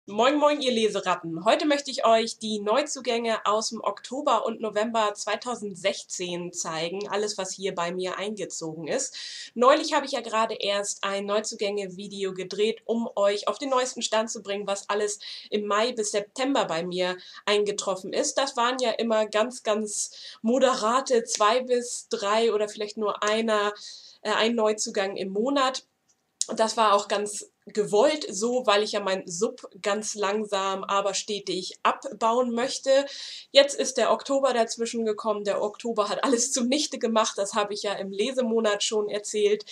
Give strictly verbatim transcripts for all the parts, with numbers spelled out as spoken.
Moin moin ihr Leseratten. Heute möchte ich euch die Neuzugänge aus dem Oktober und November zweitausendsechzehn zeigen, alles was hier bei mir eingezogen ist. Neulich habe ich ja gerade erst ein Neuzugänge-Video gedreht, um euch auf den neuesten Stand zu bringen, was alles im Mai bis September bei mir eingetroffen ist. Das waren ja immer ganz, ganz moderate zwei bis drei oder vielleicht nur einer, äh, ein Neuzugang im Monat. Das war auch ganz gewollt so, weil ich ja mein Sub ganz langsam, aber stetig abbauen möchte. Jetzt ist der Oktober dazwischen gekommen. Der Oktober hat alles zunichte gemacht. Das habe ich ja im Lesemonat schon erzählt.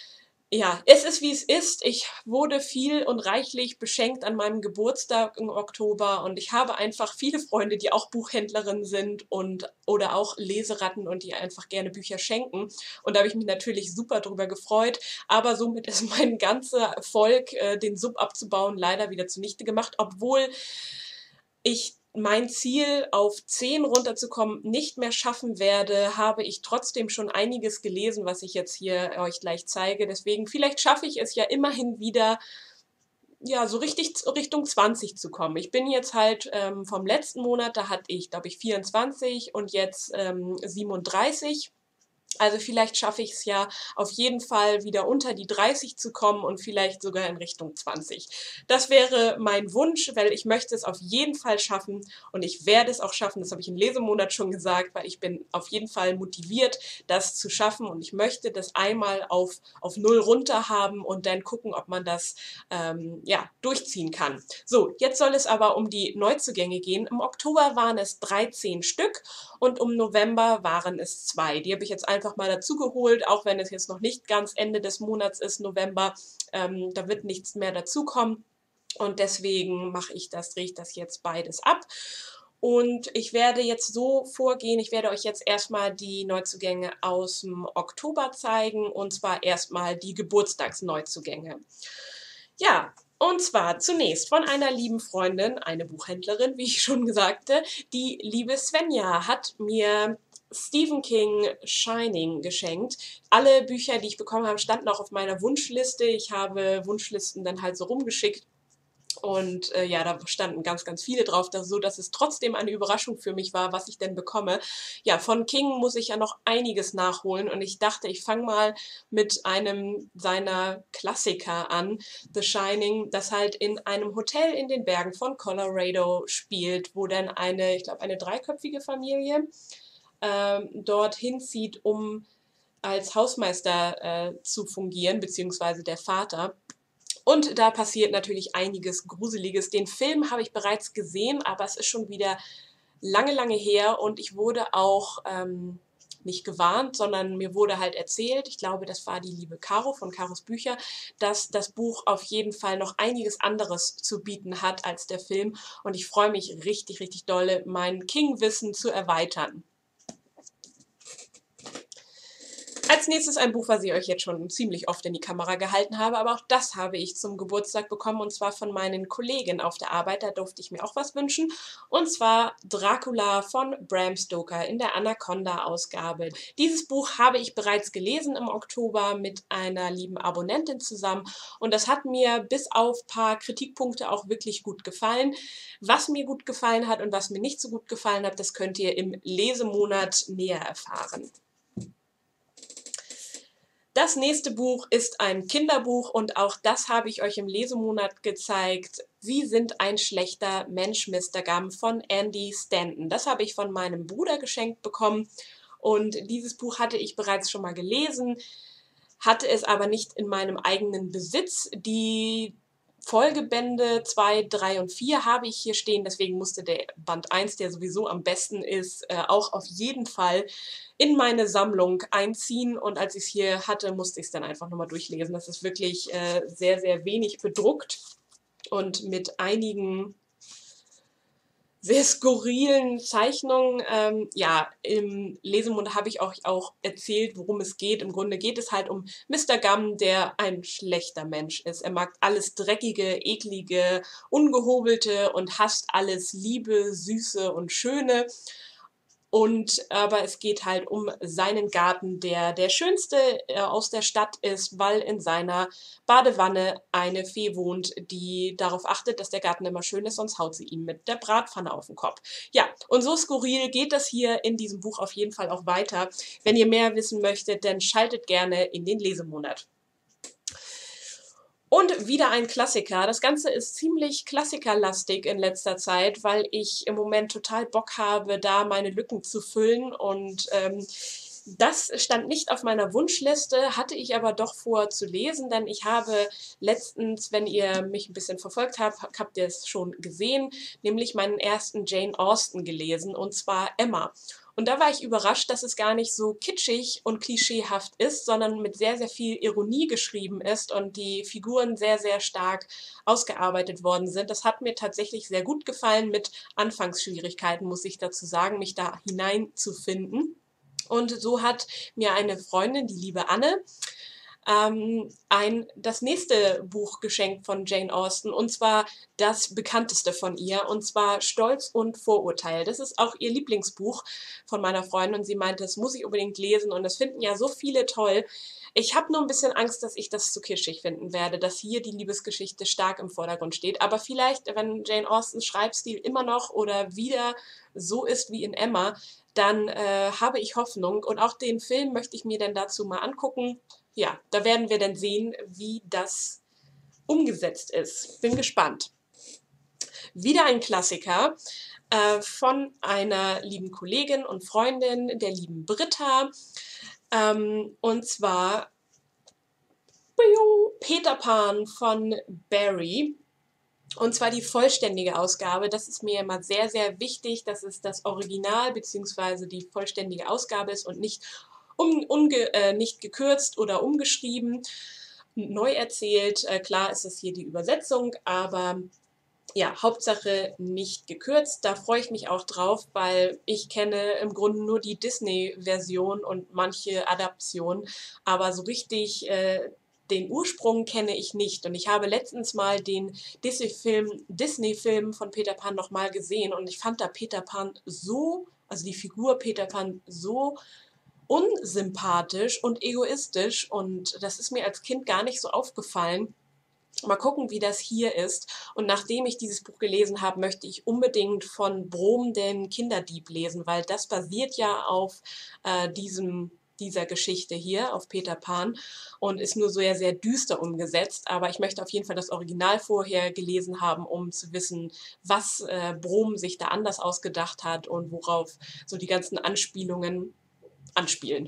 Ja, es ist wie es ist. Ich wurde viel und reichlich beschenkt an meinem Geburtstag im Oktober und ich habe einfach viele Freunde, die auch Buchhändlerinnen sind und oder auch Leseratten und die einfach gerne Bücher schenken. Und da habe ich mich natürlich super drüber gefreut, aber somit ist mein ganzer Erfolg, äh, den Sub abzubauen, leider wieder zunichte gemacht, obwohl ich mein Ziel, auf zehn runterzukommen, nicht mehr schaffen werde, habe ich trotzdem schon einiges gelesen, was ich jetzt hier euch gleich zeige. Deswegen, vielleicht schaffe ich es ja immerhin wieder, ja, so richtig Richtung zwanzig zu kommen. Ich bin jetzt halt ähm, vom letzten Monat, da hatte ich, glaube ich, vierundzwanzig und jetzt ähm, siebenunddreißig. Also vielleicht schaffe ich es ja auf jeden Fall wieder unter die dreißig zu kommen und vielleicht sogar in Richtung zwanzig. Das wäre mein Wunsch, weil ich möchte es auf jeden Fall schaffen und ich werde es auch schaffen. Das habe ich im Lesemonat schon gesagt, weil ich bin auf jeden Fall motiviert, das zu schaffen und ich möchte das einmal auf, auf null runter haben und dann gucken, ob man das ähm, ja, durchziehen kann. So, jetzt soll es aber um die Neuzugänge gehen. Im Oktober waren es dreizehn Stück und im November waren es zwei. Die habe ich jetzt einfach mal dazu geholt, auch wenn es jetzt noch nicht ganz Ende des Monats ist, November. Ähm, da wird nichts mehr dazukommen und deswegen mache ich das, drehe ich das jetzt beides ab. Und ich werde jetzt so vorgehen, ich werde euch jetzt erstmal die Neuzugänge aus dem Oktober zeigen und zwar erstmal die Geburtstagsneuzugänge. Ja, und zwar zunächst von einer lieben Freundin, eine Buchhändlerin, wie ich schon sagte. Die liebe Svenja hat mir Stephen King Shining geschenkt. Alle Bücher, die ich bekommen habe, standen auch auf meiner Wunschliste. Ich habe Wunschlisten dann halt so rumgeschickt. Und äh, ja, da standen ganz, ganz viele drauf, dass, so dass es trotzdem eine Überraschung für mich war, was ich denn bekomme. Ja, von King muss ich ja noch einiges nachholen und ich dachte, ich fange mal mit einem seiner Klassiker an, The Shining, das halt in einem Hotel in den Bergen von Colorado spielt, wo dann eine, ich glaube, eine dreiköpfige Familie ähm, dorthin zieht, um als Hausmeister äh, zu fungieren, beziehungsweise der Vater. Und da passiert natürlich einiges Gruseliges. Den Film habe ich bereits gesehen, aber es ist schon wieder lange, lange her und ich wurde auch ähm, nicht gewarnt, sondern mir wurde halt erzählt, ich glaube, das war die liebe Caro von Caros Bücher, dass das Buch auf jeden Fall noch einiges anderes zu bieten hat als der Film und ich freue mich richtig, richtig dolle, mein King-Wissen zu erweitern. Als nächstes ein Buch, was ich euch jetzt schon ziemlich oft in die Kamera gehalten habe, aber auch das habe ich zum Geburtstag bekommen und zwar von meinen Kollegen auf der Arbeit, da durfte ich mir auch was wünschen und zwar Dracula von Bram Stoker in der Anaconda-Ausgabe. Dieses Buch habe ich bereits gelesen im Oktober mit einer lieben Abonnentin zusammen und das hat mir bis auf ein paar Kritikpunkte auch wirklich gut gefallen. Was mir gut gefallen hat und was mir nicht so gut gefallen hat, das könnt ihr im Lesemonat näher erfahren. Das nächste Buch ist ein Kinderbuch und auch das habe ich euch im Lesemonat gezeigt. Sie sind ein schlechter Mensch, Mister Gum von Andy Stanton. Das habe ich von meinem Bruder geschenkt bekommen und dieses Buch hatte ich bereits schon mal gelesen, hatte es aber nicht in meinem eigenen Besitz. Die Folgebände zwei, drei und vier habe ich hier stehen, deswegen musste der Band eins, der sowieso am besten ist, äh, auch auf jeden Fall in meine Sammlung einziehen und als ich es hier hatte, musste ich es dann einfach nochmal durchlesen. Das ist wirklich äh, sehr, sehr wenig bedruckt und mit einigen sehr skurrilen Zeichnungen. Ähm, ja, im Lesemund habe ich auch, auch erzählt, worum es geht. Im Grunde geht es halt um Mister Gum, der ein schlechter Mensch ist. Er mag alles Dreckige, Eklige, Ungehobelte und hasst alles Liebe, Süße und Schöne. Und aber es geht halt um seinen Garten, der der schönste äh, aus der Stadt ist, weil in seiner Badewanne eine Fee wohnt, die darauf achtet, dass der Garten immer schön ist, sonst haut sie ihm mit der Bratpfanne auf den Kopf. Ja, und so skurril geht das hier in diesem Buch auf jeden Fall auch weiter. Wenn ihr mehr wissen möchtet, dann schaltet gerne in den Lesemonat. Und wieder ein Klassiker. Das Ganze ist ziemlich klassikerlastig in letzter Zeit, weil ich im Moment total Bock habe, da meine Lücken zu füllen. Und ähm, das stand nicht auf meiner Wunschliste, hatte ich aber doch vor zu lesen, denn ich habe letztens, wenn ihr mich ein bisschen verfolgt habt, habt ihr es schon gesehen, nämlich meinen ersten Jane Austen gelesen, und zwar Emma. Und da war ich überrascht, dass es gar nicht so kitschig und klischeehaft ist, sondern mit sehr, sehr viel Ironie geschrieben ist und die Figuren sehr, sehr stark ausgearbeitet worden sind. Das hat mir tatsächlich sehr gut gefallen, mit Anfangsschwierigkeiten, muss ich dazu sagen, mich da hineinzufinden. Und so hat mir eine Freundin, die liebe Anne, ähm, ein, das nächste Buch geschenkt von Jane Austen, und zwar das bekannteste von ihr, und zwar Stolz und Vorurteil. Das ist auch ihr Lieblingsbuch von meiner Freundin, und sie meinte, das muss ich unbedingt lesen, und das finden ja so viele toll. Ich habe nur ein bisschen Angst, dass ich das zu kitschig finden werde, dass hier die Liebesgeschichte stark im Vordergrund steht. Aber vielleicht, wenn Jane Austens Schreibstil immer noch oder wieder so ist wie in Emma, dann äh, habe ich Hoffnung. Und auch den Film möchte ich mir dann dazu mal angucken. Ja, da werden wir dann sehen, wie das umgesetzt ist. Bin gespannt. Wieder ein Klassiker äh, von einer lieben Kollegin und Freundin, der lieben Britta. Ähm, und zwar Peter Pan von Barry. Und zwar die vollständige Ausgabe. Das ist mir immer sehr, sehr wichtig, dass es das Original bzw. die vollständige Ausgabe ist und nicht, um, umge, äh, nicht gekürzt oder umgeschrieben, neu erzählt. Äh, klar ist es hier die Übersetzung, aber ja, Hauptsache nicht gekürzt. Da freue ich mich auch drauf, weil ich kenne im Grunde nur die Disney-Version und manche Adaptionen, aber so richtig äh, den Ursprung kenne ich nicht. Und ich habe letztens mal den Disney-Film Disney-Film von Peter Pan nochmal gesehen, und ich fand da Peter Pan so, also die Figur Peter Pan so unsympathisch und egoistisch, und das ist mir als Kind gar nicht so aufgefallen. Mal gucken, wie das hier ist. Und nachdem ich dieses Buch gelesen habe, möchte ich unbedingt von Brom den Kinderdieb lesen, weil das basiert ja auf äh, diesem, dieser Geschichte hier, auf Peter Pan, und ist nur sehr, sehr düster umgesetzt. Aber ich möchte auf jeden Fall das Original vorher gelesen haben, um zu wissen, was äh, Brom sich da anders ausgedacht hat und worauf so die ganzen Anspielungen anspielen.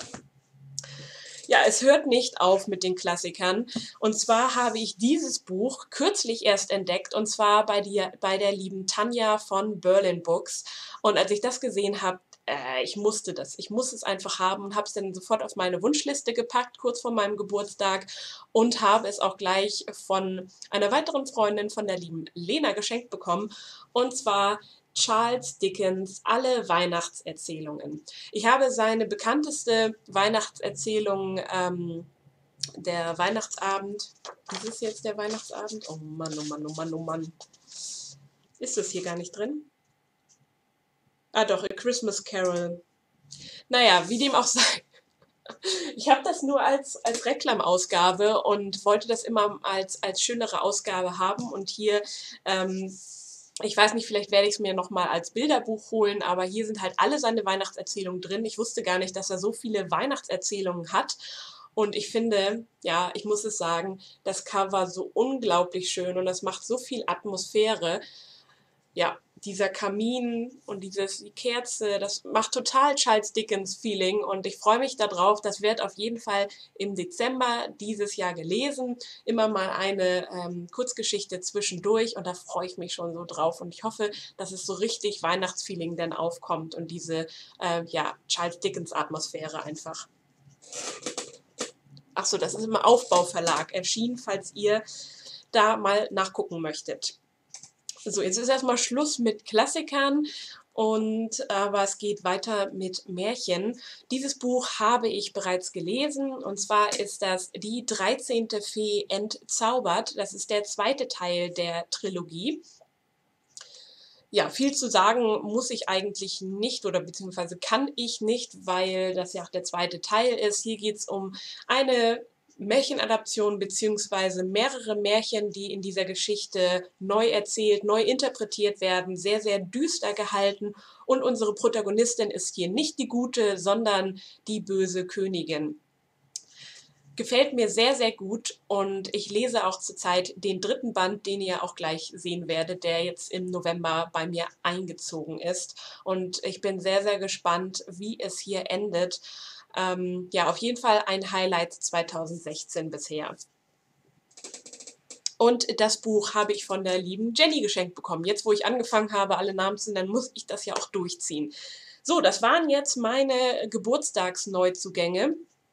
Ja, es hört nicht auf mit den Klassikern. Und zwar habe ich dieses Buch kürzlich erst entdeckt, und zwar bei, die, bei der lieben Tanja von Berlin Books. Und als ich das gesehen habe, äh, ich musste das. Ich muss es einfach haben, und habe es dann sofort auf meine Wunschliste gepackt, kurz vor meinem Geburtstag, und habe es auch gleich von einer weiteren Freundin, von der lieben Lena, geschenkt bekommen. Und zwar Charles Dickens Alle Weihnachtserzählungen. Ich habe seine bekannteste Weihnachtserzählung, ähm, der Weihnachtsabend. Ist es jetzt der Weihnachtsabend? Oh Mann, oh Mann, oh Mann, oh Mann. Ist das hier gar nicht drin? Ah doch, A Christmas Carol. Naja, wie dem auch sei. Ich habe das nur als, als Reklamausgabe und wollte das immer als, als schönere Ausgabe haben. Und hier ähm, ich weiß nicht, vielleicht werde ich es mir nochmal als Bilderbuch holen, aber hier sind halt alle seine Weihnachtserzählungen drin. Ich wusste gar nicht, dass er so viele Weihnachtserzählungen hat. Und ich finde, ja, ich muss es sagen, das Cover so unglaublich schön, und das macht so viel Atmosphäre. Ja, dieser Kamin und dieses, die Kerze, das macht total Charles Dickens Feeling, und ich freue mich darauf. Das wird auf jeden Fall im Dezember dieses Jahr gelesen. Immer mal eine ähm, Kurzgeschichte zwischendurch, und da freue ich mich schon so drauf, und ich hoffe, dass es so richtig Weihnachtsfeeling dann aufkommt und diese äh, ja, Charles Dickens Atmosphäre einfach. Achso, das ist im Aufbauverlag erschienen, falls ihr da mal nachgucken möchtet. So, jetzt ist erstmal Schluss mit Klassikern, und aber es geht weiter mit Märchen. Dieses Buch habe ich bereits gelesen, und zwar ist das Die dreizehnte Fee entzaubert. Das ist der zweite Teil der Trilogie. Ja, viel zu sagen muss ich eigentlich nicht oder beziehungsweise kann ich nicht, weil das ja auch der zweite Teil ist. Hier geht es um eine Märchenadaption beziehungsweise mehrere Märchen, die in dieser Geschichte neu erzählt, neu interpretiert werden, sehr, sehr düster gehalten. Und unsere Protagonistin ist hier nicht die gute, sondern die böse Königin. Gefällt mir sehr, sehr gut und ich lese auch zurzeit den dritten Band, den ihr auch gleich sehen werdet, der jetzt im November bei mir eingezogen ist. Und ich bin sehr, sehr gespannt, wie es hier endet. Ähm, ja, auf jeden Fall ein Highlight zweitausendsechzehn bisher. Und das Buch habe ich von der lieben Jenny geschenkt bekommen. Jetzt, wo ich angefangen habe, alle Namen zu nennen, muss ich das ja auch durchziehen. So, das waren jetzt meine Geburtstagsneuzugänge.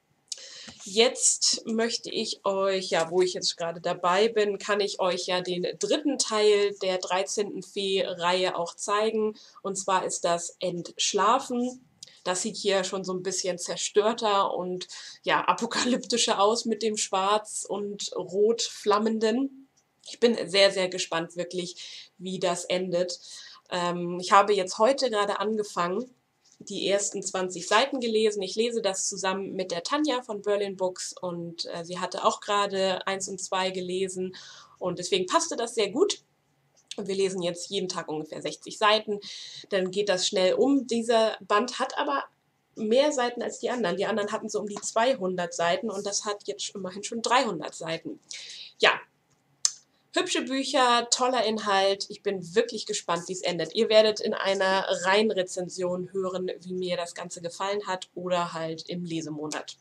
Jetzt möchte ich euch, ja, wo ich jetzt gerade dabei bin, kann ich euch ja den dritten Teil der dreizehnten Fee-Reihe auch zeigen. Und zwar ist das Entschlafen. Das sieht hier schon so ein bisschen zerstörter und ja, apokalyptischer aus mit dem Schwarz und Rot flammenden. Ich bin sehr, sehr gespannt wirklich, wie das endet. Ähm, ich habe jetzt heute gerade angefangen, die ersten zwanzig Seiten gelesen. Ich lese das zusammen mit der Tanja von Berlin Books und äh, sie hatte auch gerade eins und zwei gelesen und deswegen passte das sehr gut. Und wir lesen jetzt jeden Tag ungefähr sechzig Seiten, dann geht das schnell um. Dieser Band hat aber mehr Seiten als die anderen. Die anderen hatten so um die zweihundert Seiten und das hat jetzt immerhin schon dreihundert Seiten. Ja, hübsche Bücher, toller Inhalt. Ich bin wirklich gespannt, wie es endet. Ihr werdet in einer Reihenrezension hören, wie mir das Ganze gefallen hat oder halt im Lesemonat.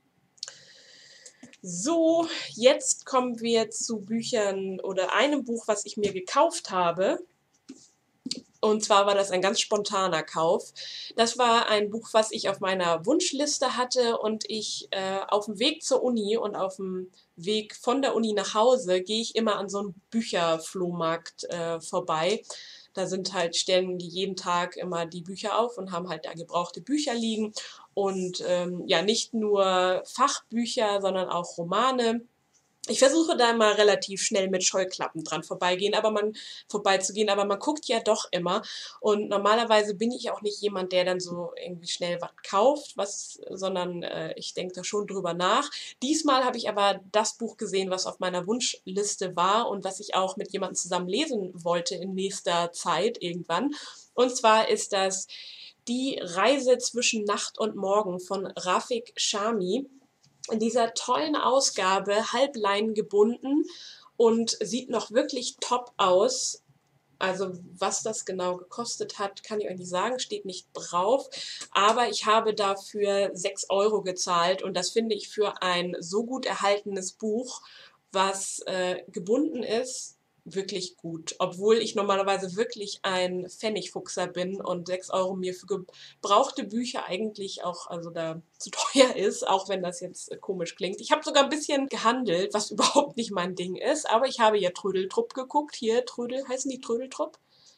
So, jetzt kommen wir zu Büchern oder einem Buch, was ich mir gekauft habe. Und zwar war das ein ganz spontaner Kauf. Das war ein Buch, was ich auf meiner Wunschliste hatte und ich äh, auf dem Weg zur Uni und auf dem Weg von der Uni nach Hause gehe ich immer an so einem Bücherflohmarkt äh, vorbei. Da sind halt, stellen die jeden Tag immer die Bücher auf und haben halt da gebrauchte Bücher liegen. Und ähm, ja, nicht nur Fachbücher, sondern auch Romane. Ich versuche da mal relativ schnell mit Scheuklappen dran vorbeigehen, aber man vorbeizugehen, aber man guckt ja doch immer. Und normalerweise bin ich auch nicht jemand, der dann so irgendwie schnell was kauft, was, sondern äh, ich denke da schon drüber nach. Diesmal habe ich aber das Buch gesehen, was auf meiner Wunschliste war und was ich auch mit jemandem zusammen lesen wollte in nächster Zeit irgendwann. Und zwar ist das Die Reise zwischen Nacht und Morgen von Rafik Chami. In dieser tollen Ausgabe, Halblein gebunden und sieht noch wirklich top aus. Also was das genau gekostet hat, kann ich euch nicht sagen, steht nicht drauf. Aber ich habe dafür sechs Euro gezahlt und das finde ich für ein so gut erhaltenes Buch, was äh, gebunden ist, wirklich gut. Obwohl ich normalerweise wirklich ein Pfennigfuchser bin und sechs Euro mir für gebrauchte Bücher eigentlich auch also da zu teuer ist, auch wenn das jetzt komisch klingt. Ich habe sogar ein bisschen gehandelt, was überhaupt nicht mein Ding ist, aber ich habe ja Trödeltrupp geguckt. Hier, Trödel, heißen die Trödeltrupp?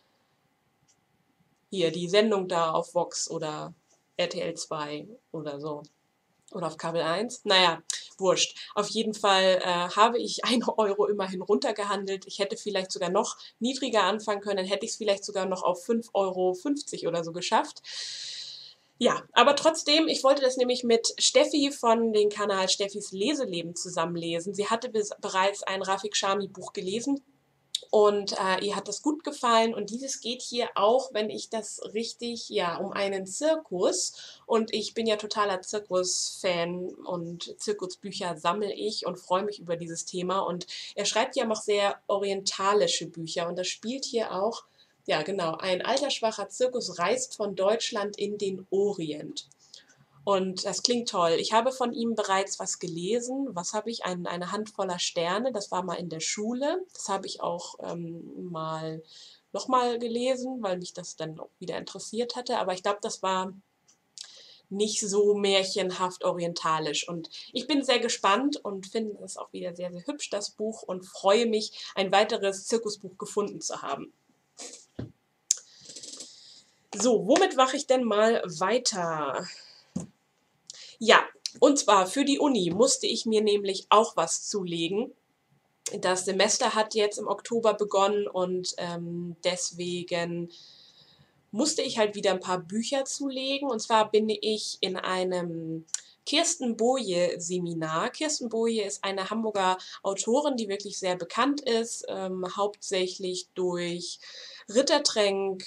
Hier, die Sendung da auf Vox oder R T L zwei oder so. Oder auf Kabel eins. Naja, wurscht. Auf jeden Fall äh, habe ich einen Euro immerhin runtergehandelt. Ich hätte vielleicht sogar noch niedriger anfangen können. Dann hätte ich es vielleicht sogar noch auf fünf Euro fünfzig oder so geschafft. Ja, aber trotzdem, ich wollte das nämlich mit Steffi von dem Kanal Steffis Leseleben zusammenlesen. Sie hatte bis, bereits ein Rafik Chami Buch gelesen. Und äh, ihr hat das gut gefallen und dieses geht hier auch, wenn ich das richtig, ja, um einen Zirkus und ich bin ja totaler Zirkus-Fan und Zirkusbücher sammle ich und freue mich über dieses Thema und er schreibt ja noch sehr orientalische Bücher und das spielt hier auch, ja genau, ein alter schwacher Zirkus reist von Deutschland in den Orient. Und das klingt toll. Ich habe von ihm bereits was gelesen. Was habe ich? Ein, eine Handvoller Sterne. Das war mal in der Schule. Das habe ich auch ähm, mal nochmal gelesen, weil mich das dann auch wieder interessiert hatte. Aber ich glaube, das war nicht so märchenhaft orientalisch. Und ich bin sehr gespannt und finde es auch wieder sehr, sehr hübsch, das Buch, und freue mich, ein weiteres Zirkusbuch gefunden zu haben. So, womit mache ich denn mal weiter? Ja, und zwar für die Uni musste ich mir nämlich auch was zulegen. Das Semester hat jetzt im Oktober begonnen und ähm, deswegen musste ich halt wieder ein paar Bücher zulegen. Und zwar bin ich in einem Kirsten Boje-Seminar. Kirsten Boje ist eine Hamburger Autorin, die wirklich sehr bekannt ist, ähm, hauptsächlich durch Rittertränk,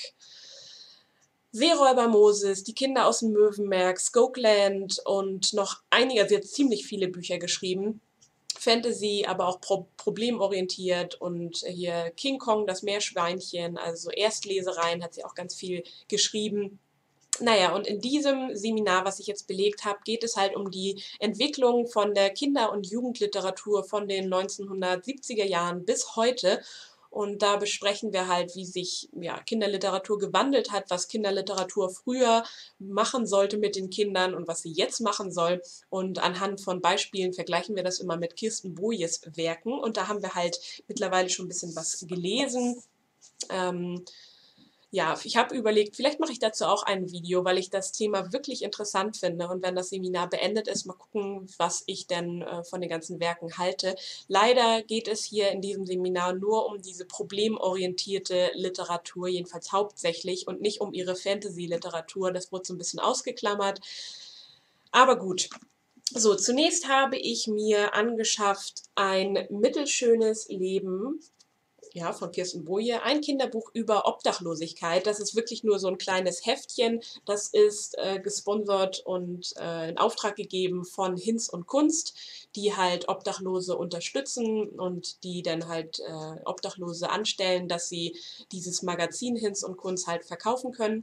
Seeräuber Moses, Die Kinder aus dem Möwenberg, Skokeland und noch einige, sie hat ziemlich viele Bücher geschrieben. Fantasy, aber auch pro problemorientiert und hier King Kong, das Meerschweinchen, also Erstlesereien hat sie auch ganz viel geschrieben. Naja, und in diesem Seminar, was ich jetzt belegt habe, geht es halt um die Entwicklung von der Kinder- und Jugendliteratur von den neunzehnhundertsiebziger Jahren bis heute. Und da besprechen wir halt, wie sich ja, Kinderliteratur gewandelt hat, was Kinderliteratur früher machen sollte mit den Kindern und was sie jetzt machen soll. Und anhand von Beispielen vergleichen wir das immer mit Kirsten Bojes Werken. Und da haben wir halt mittlerweile schon ein bisschen was gelesen. Ähm, ja, ich habe überlegt, vielleicht mache ich dazu auch ein Video, weil ich das Thema wirklich interessant finde. Und wenn das Seminar beendet ist, mal gucken, was ich denn äh, von den ganzen Werken halte. Leider geht es hier in diesem Seminar nur um diese problemorientierte Literatur, jedenfalls hauptsächlich, und nicht um ihre Fantasy-Literatur. Das wurde so ein bisschen ausgeklammert. Aber gut. So, zunächst habe ich mir angeschafft ein mittelschönes Leben, ja, von Kirsten Boje, ein Kinderbuch über Obdachlosigkeit. Das ist wirklich nur so ein kleines Heftchen. Das ist äh, gesponsert und äh, in Auftrag gegeben von Hinz und Kunst, die halt Obdachlose unterstützen und die dann halt äh, Obdachlose anstellen, dass sie dieses Magazin Hinz und Kunst halt verkaufen können.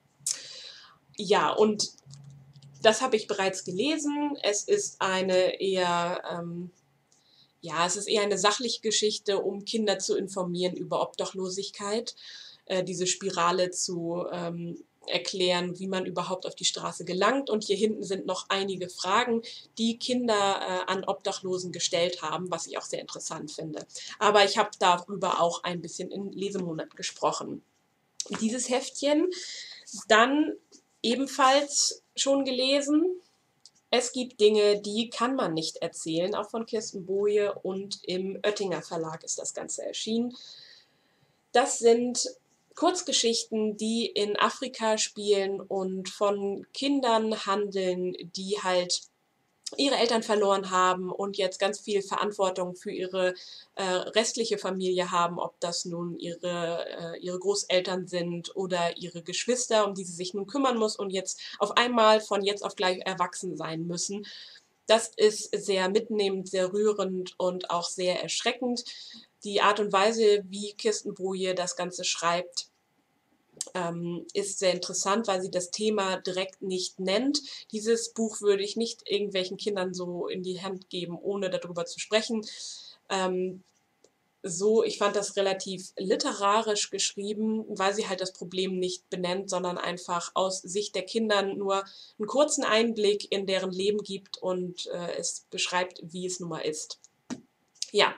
Ja, und das habe ich bereits gelesen. Es ist eine eher... Ähm, Ja, es ist eher eine sachliche Geschichte, um Kinder zu informieren über Obdachlosigkeit, äh, diese Spirale zu ähm, erklären, wie man überhaupt auf die Straße gelangt. Und hier hinten sind noch einige Fragen, die Kinder äh, an Obdachlosen gestellt haben, was ich auch sehr interessant finde. Aber ich habe darüber auch ein bisschen im Lesemonat gesprochen. Dieses Heftchen dann ebenfalls schon gelesen. Es gibt Dinge, die kann man nicht erzählen, auch von Kirsten Boje, und im Oettinger Verlag ist das Ganze erschienen. Das sind Kurzgeschichten, die in Afrika spielen und von Kindern handeln, die halt ihre Eltern verloren haben und jetzt ganz viel Verantwortung für ihre äh, restliche Familie haben, ob das nun ihre, äh, ihre Großeltern sind oder ihre Geschwister, um die sie sich nun kümmern muss und jetzt auf einmal von jetzt auf gleich erwachsen sein müssen. Das ist sehr mitnehmend, sehr rührend und auch sehr erschreckend. Die Art und Weise, wie Kirsten Boje das Ganze schreibt, ähm, ist sehr interessant, weil sie das Thema direkt nicht nennt. Dieses Buch würde ich nicht irgendwelchen Kindern so in die Hand geben, ohne darüber zu sprechen. Ähm, so, ich fand das relativ literarisch geschrieben, weil sie halt das Problem nicht benennt, sondern einfach aus Sicht der Kinder nur einen kurzen Einblick in deren Leben gibt und äh, es beschreibt, wie es nun mal ist. Ja,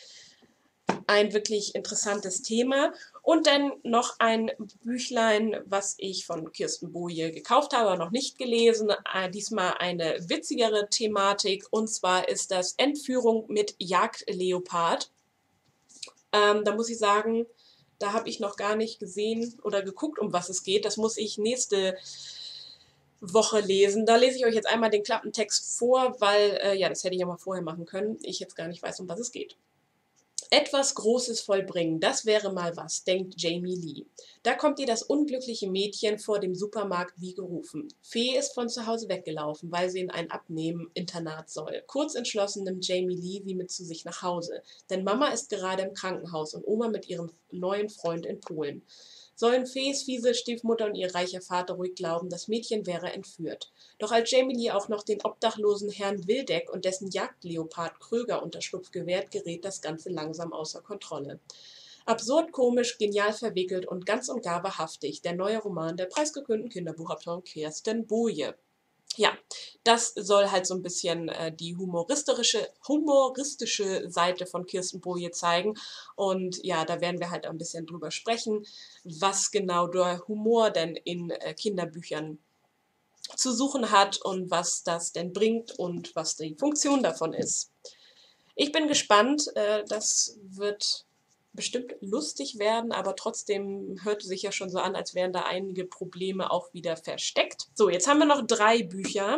ein wirklich interessantes Thema. Und dann noch ein Büchlein, was ich von Kirsten Boje gekauft habe, aber noch nicht gelesen. Äh, diesmal eine witzigere Thematik, und zwar ist das Entführung mit Jagdleopard. Ähm, da muss ich sagen, da habe ich noch gar nicht gesehen oder geguckt, um was es geht. Das muss ich nächste Woche lesen. Da lese ich euch jetzt einmal den Klappentext vor, weil, äh, ja, das hätte ich ja mal vorher machen können. Ich jetzt gar nicht weiß, um was es geht. Etwas Großes vollbringen, das wäre mal was, denkt Jamie Lee. Da kommt ihr das unglückliche Mädchen vor dem Supermarkt wie gerufen. Fee ist von zu Hause weggelaufen, weil sie in ein Abnehmen-Internat soll. Kurz entschlossen nimmt Jamie Lee sie mit zu sich nach Hause, denn Mama ist gerade im Krankenhaus und Oma mit ihrem neuen Freund in Polen. Sollen Fees fiese Stiefmutter und ihr reicher Vater ruhig glauben, das Mädchen wäre entführt. Doch als Jamie Lee auch noch den obdachlosen Herrn Wildeck und dessen Jagdleopard Kröger Unterschlupf gewährt, gerät das Ganze langsam außer Kontrolle. Absurd, komisch, genial verwickelt und ganz und gar wahrhaftig, der neue Roman der preisgekrönten Kinderbuchautorin Kirsten Boje. Ja, das soll halt so ein bisschen äh, die humoristische, humoristische Seite von Kirsten Boje zeigen. Und ja, da werden wir halt ein bisschen drüber sprechen, was genau der Humor denn in äh, Kinderbüchern zu suchen hat und was das denn bringt und was die Funktion davon ist. Ich bin gespannt, äh, das wird bestimmt lustig werden, aber trotzdem hört es sich ja schon so an, als wären da einige Probleme auch wieder versteckt. So, jetzt haben wir noch drei Bücher.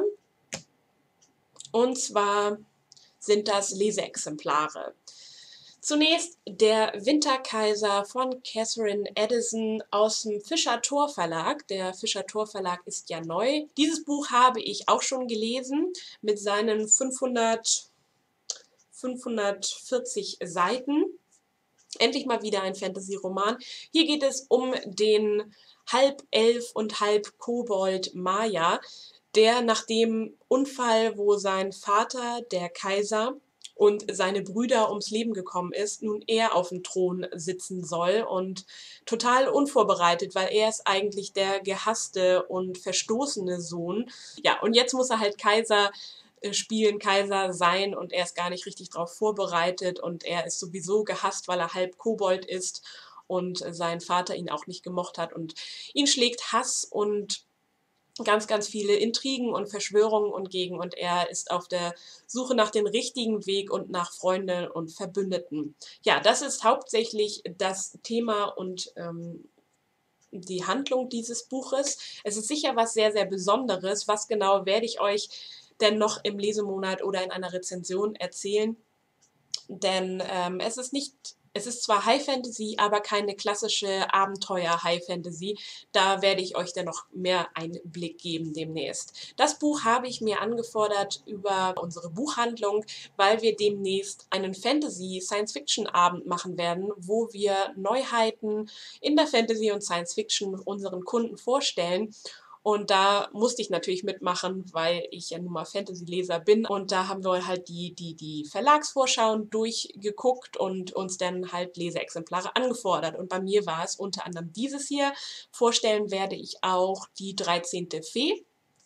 Und zwar sind das Leseexemplare. Zunächst Der Winterkaiser von Catherine Addison aus dem Fischer-Tor Verlag. Der Fischer-Tor Verlag ist ja neu. Dieses Buch habe ich auch schon gelesen mit seinen fünfhundert, fünfhundertvierzig Seiten. Endlich mal wieder ein Fantasy-Roman. Hier geht es um den Halbelf und Halbkobold Maya, der nach dem Unfall, wo sein Vater, der Kaiser, und seine Brüder ums Leben gekommen ist, nun er auf dem Thron sitzen soll und total unvorbereitet, weil er ist eigentlich der gehasste und verstoßene Sohn. Ja, und jetzt muss er halt Kaiser spielen, Kaiser sein und er ist gar nicht richtig darauf vorbereitet und er ist sowieso gehasst, weil er halb Kobold ist und sein Vater ihn auch nicht gemocht hat und ihn schlägt Hass und ganz, ganz viele Intrigen und Verschwörungen und gegen und er ist auf der Suche nach dem richtigen Weg und nach Freunden und Verbündeten. Ja, das ist hauptsächlich das Thema und ähm, die Handlung dieses Buches. Es ist sicher was sehr, sehr Besonderes. Was genau werde ich euch denn noch im Lesemonat oder in einer Rezension erzählen? Denn ähm, es ist nicht, es ist zwar High Fantasy, aber keine klassische Abenteuer-High Fantasy. Da werde ich euch dann noch mehr Einblick geben demnächst. Das Buch habe ich mir angefordert über unsere Buchhandlung, weil wir demnächst einen Fantasy-Science-Fiction-Abend machen werden, wo wir Neuheiten in der Fantasy und Science-Fiction unseren Kunden vorstellen. Und da musste ich natürlich mitmachen, weil ich ja nun mal Fantasy-Leser bin. Und da haben wir halt die, die, die Verlagsvorschauen durchgeguckt und uns dann halt Leseexemplare angefordert. Und bei mir war es unter anderem dieses hier. Vorstellen werde ich auch die dreizehnte Fee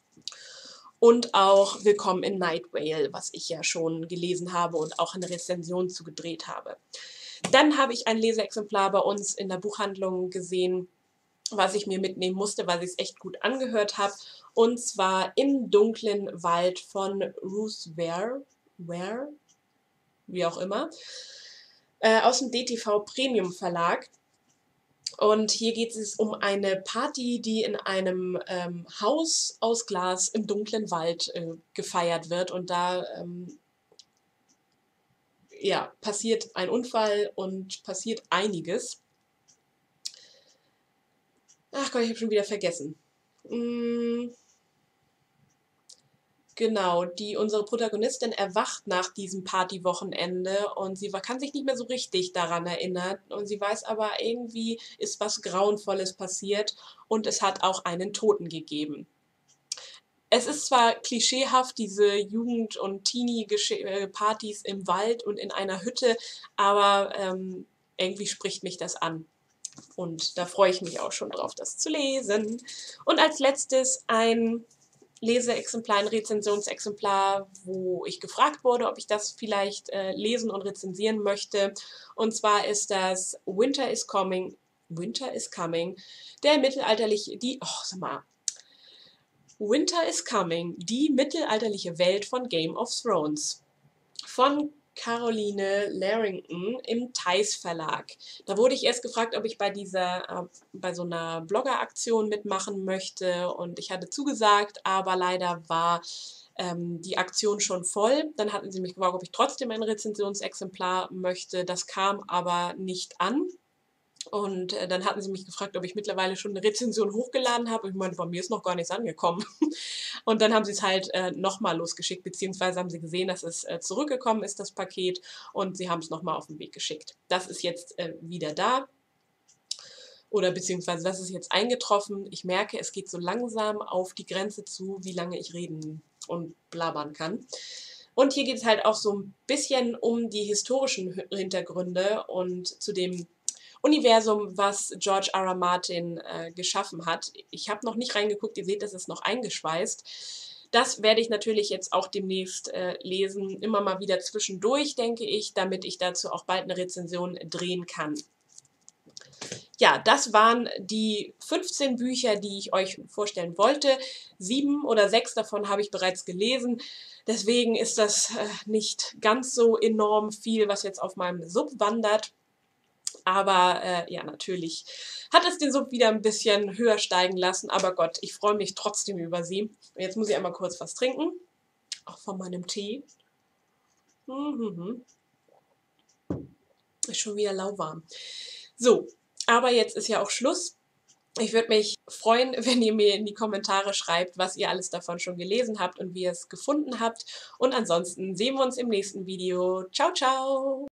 und auch Willkommen in Night Vale, was ich ja schon gelesen habe und auch eine Rezension zu gedreht habe. Dann habe ich ein Leseexemplar bei uns in der Buchhandlung gesehen, was ich mir mitnehmen musste, weil ich es echt gut angehört habe. Und zwar Im dunklen Wald von Ruth Ware, Ware, wie auch immer, äh, aus dem D T V Premium Verlag. Und hier geht es um eine Party, die in einem ähm, Haus aus Glas im dunklen Wald äh, gefeiert wird. Und da ähm, ja, passiert ein Unfall und passiert einiges. Ach Gott, ich habe schon wieder vergessen. Hm, genau, die unsere Protagonistin erwacht nach diesem Partywochenende und sie kann sich nicht mehr so richtig daran erinnern und sie weiß aber, irgendwie ist was Grauenvolles passiert und es hat auch einen Toten gegeben. Es ist zwar klischeehaft, diese Jugend- und Teenie-Partys im Wald und in einer Hütte, aber ähm, irgendwie spricht mich das an. Und da freue ich mich auch schon drauf, das zu lesen. Und als letztes ein Leseexemplar, ein Rezensionsexemplar, wo ich gefragt wurde, ob ich das vielleicht äh, lesen und rezensieren möchte. Und zwar ist das Winter is Coming, Winter is Coming, der mittelalterliche, die, oh, sag mal, Winter is Coming, die mittelalterliche Welt von Game of Thrones. Von Caroline Larrington im Theis Verlag. Da wurde ich erst gefragt, ob ich bei dieser, äh, bei so einer Blogger-Aktion mitmachen möchte und ich hatte zugesagt, aber leider war ähm, die Aktion schon voll. Dann hatten sie mich gefragt, ob ich trotzdem ein Rezensionsexemplar möchte. Das kam aber nicht an. Und äh, dann hatten sie mich gefragt, ob ich mittlerweile schon eine Rezension hochgeladen habe. Ich meine, bei mir ist noch gar nichts angekommen. Und dann haben sie es halt äh, nochmal losgeschickt, beziehungsweise haben sie gesehen, dass es äh, zurückgekommen ist, das Paket, und sie haben es nochmal auf den Weg geschickt. Das ist jetzt äh, wieder da. Oder beziehungsweise das ist jetzt eingetroffen. Ich merke, es geht so langsam auf die Grenze zu, wie lange ich reden und blabbern kann. Und hier geht es halt auch so ein bisschen um die historischen Hintergründe und zu dem Universum, was George R. R. Martin äh, geschaffen hat. Ich habe noch nicht reingeguckt, ihr seht, das ist noch eingeschweißt. Das werde ich natürlich jetzt auch demnächst äh, lesen, immer mal wieder zwischendurch, denke ich, damit ich dazu auch bald eine Rezension drehen kann. Ja, das waren die fünfzehn Bücher, die ich euch vorstellen wollte. Sieben oder sechs davon habe ich bereits gelesen. Deswegen ist das äh, nicht ganz so enorm viel, was jetzt auf meinem Sub wandert. Aber äh, ja, natürlich hat es den Sub wieder ein bisschen höher steigen lassen. Aber Gott, ich freue mich trotzdem über sie. Und jetzt muss ich einmal kurz was trinken. Auch von meinem Tee. Mhm. Ist schon wieder lauwarm. So, aber jetzt ist ja auch Schluss. Ich würde mich freuen, wenn ihr mir in die Kommentare schreibt, was ihr alles davon schon gelesen habt und wie ihr es gefunden habt. Und ansonsten sehen wir uns im nächsten Video. Ciao, ciao!